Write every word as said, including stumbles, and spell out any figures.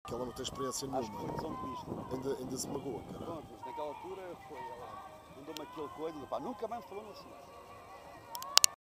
que ela não tem experiência Acho que foi nenhuma. visão de vista. Ainda, ainda se magoa, cara. Pronto, mas naquela altura foi ela. Mandou-me aquele coisa, pá, nunca mais me falou no assunto.